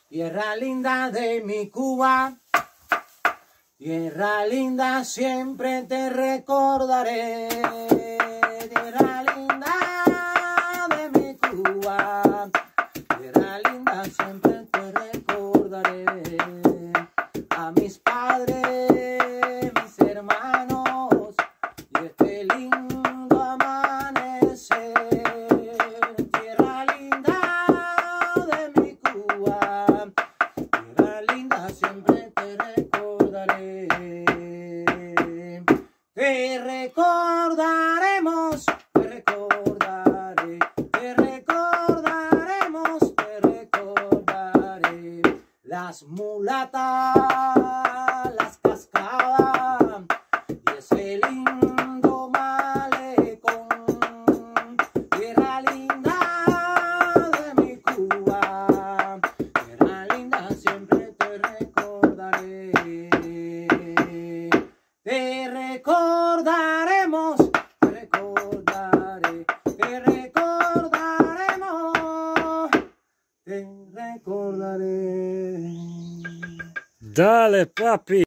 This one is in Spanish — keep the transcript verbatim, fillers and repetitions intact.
Tierra linda de mi Cuba, tierra linda, siempre te recordaré. Tierra linda de mi Cuba, tierra linda, siempre te recordaré. A mis padres, mis hermanos y este lindo amanecer. Tierra linda de mi Cuba, tierra linda, siempre te recordaré. Te recordaremos, te recordaré, te recordaremos, te recordaré. Las mulatas, las cascadas y ese lindo malecón. Tierra linda de mi Cuba, tierra linda, siempre te recordaré. Te recordaremos, te recordaré, te recordaremos, te recordaré. Dale, papi.